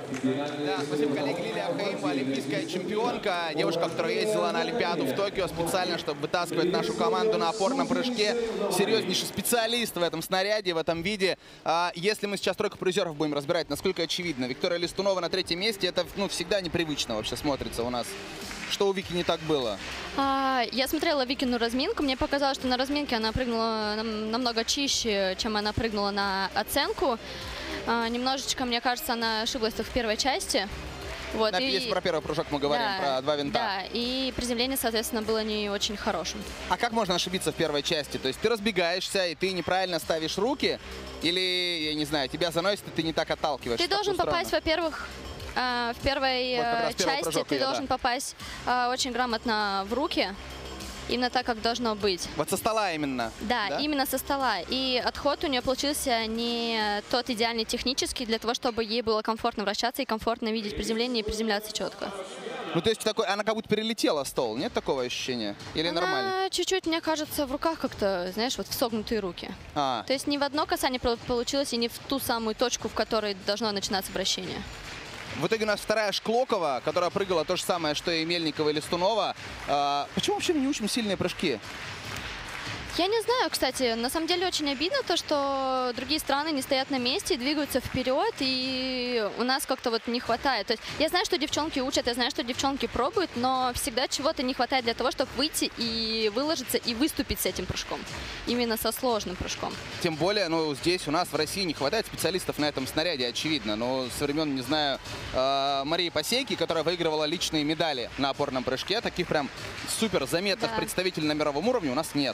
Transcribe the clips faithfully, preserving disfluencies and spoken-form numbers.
Да, спасибо, коллеги. Лилия Хаимова, олимпийская чемпионка. Девушка, которая ездила на Олимпиаду в Токио специально, чтобы вытаскивать нашу команду на опорном прыжке. Серьезнейший специалист в этом снаряде, в этом виде. А если мы сейчас тройку призеров будем разбирать, насколько очевидно. Виктория Листунова на третьем месте. Это ну, всегда непривычно вообще смотрится у нас. Что у Вики не так было? А, я смотрела Викину разминку. Мне показалось, что на разминке она прыгнула нам, намного чище, чем она прыгнула на оценку. А, немножечко, мне кажется, она ошиблась в первой части. Вот, на, и, если про первый прыжок мы говорим, да, про два винта. Да, и приземление, соответственно, было не очень хорошим. А как можно ошибиться в первой части? То есть ты разбегаешься, и ты неправильно ставишь руки? Или, я не знаю, тебя заносит, и ты не так отталкиваешь? Ты должен попасть, во-первых, в первой вот части ты ее, должен да. попасть очень грамотно в руки. Именно так, как должно быть. Вот со стола именно? Да, да, именно со стола. И отход у нее получился не тот идеальный технический, для того, чтобы ей было комфортно вращаться и комфортно видеть приземление и приземляться четко. Ну, то есть такой, она как будто перелетела стол, нет такого ощущения? Или она нормально? Чуть-чуть, мне кажется, в руках как-то, знаешь, вот в согнутые руки. А. То есть не в одно касание получилось и не в ту самую точку, в которой должно начинаться вращение. В итоге у нас вторая Шклокова, которая прыгала то же самое, что и Мельникова и Листунова. А, почему вообще мы не учим сильные прыжки? Я не знаю, кстати, на самом деле очень обидно то, что другие страны не стоят на месте и двигаются вперед, и у нас как-то вот не хватает. То есть я знаю, что девчонки учат, я знаю, что девчонки пробуют, но всегда чего-то не хватает для того, чтобы выйти и выложиться и выступить с этим прыжком. Именно со сложным прыжком. Тем более, ну, здесь у нас в России не хватает специалистов на этом снаряде, очевидно. Но со времен, не знаю, Марии Посейки, которая выигрывала личные медали на опорном прыжке, таких прям супер заметных да. представителей на мировом уровне у нас нет.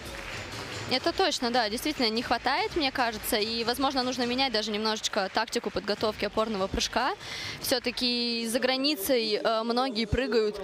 Это точно, да, действительно не хватает, мне кажется, и, возможно, нужно менять даже немножечко тактику подготовки опорного прыжка. Все-таки за границей э, многие прыгают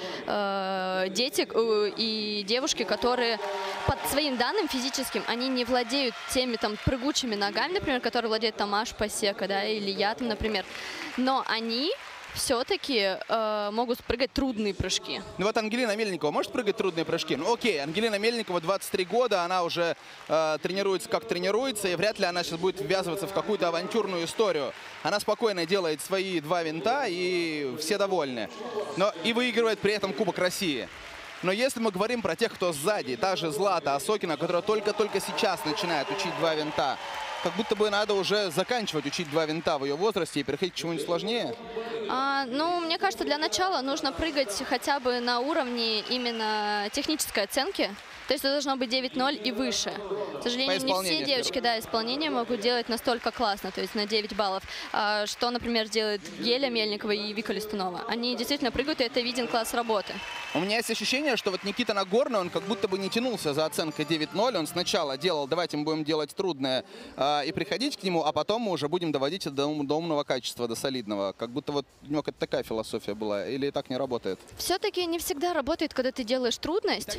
э, дети э, и девушки, которые под своим данным физическим, они не владеют теми там прыгучими ногами, например, которые владеет там Маш Посека, да, или я там, например, но они все-таки э, могут прыгать трудные прыжки. Ну вот Ангелина Мельникова может прыгать трудные прыжки? Ну окей, Ангелина Мельникова двадцать три года, она уже э, тренируется как тренируется, и вряд ли она сейчас будет ввязываться в какую-то авантюрную историю. Она спокойно делает свои два винта, и все довольны. Но и выигрывает при этом Кубок России. Но если мы говорим про тех, кто сзади, та же Злата Осокина, которая только-только сейчас начинает учить два винта, как будто бы надо уже заканчивать учить два винта в ее возрасте и переходить к чему-нибудь сложнее? А, ну, мне кажется, для начала нужно прыгать хотя бы на уровне именно технической оценки. То есть это должно быть девять ноль и выше. К сожалению, не все девочки, да, исполнение могут делать настолько классно, то есть на девять баллов. А, что, например, делает Геля Мельникова и Вика Листунова. Они действительно прыгают, и это виден класс работы. У меня есть ощущение, что вот Никита Нагорный, он как будто бы не тянулся за оценкой девять ноль. Он сначала делал, давайте мы будем делать трудное э, и приходить к нему, а потом мы уже будем доводить это до, до умного качества, до солидного. Как будто вот у него какая-то такая философия была. Или так не работает? Все-таки не всегда работает, когда ты делаешь трудность,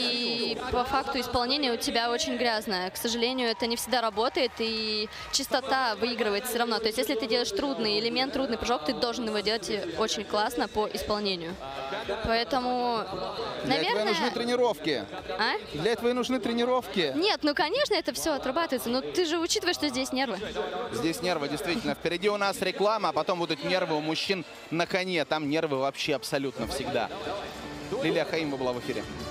и по факту исполнения у тебя очень грязное. К сожалению, это не всегда работает, и чистота выигрывает все равно. То есть если ты делаешь трудный элемент, трудный прыжок, ты должен его делать очень классно по исполнению. Поэтому, Для наверное... этого и нужны тренировки. А? Для этого и нужны тренировки. Нет, ну, конечно, это все отрабатывается, но ты же учитываешь, что здесь нервы. Здесь нервы, действительно. Впереди у нас реклама, а потом будут нервы у мужчин на коне. Там нервы вообще абсолютно всегда. Лилия Хаимова была в эфире.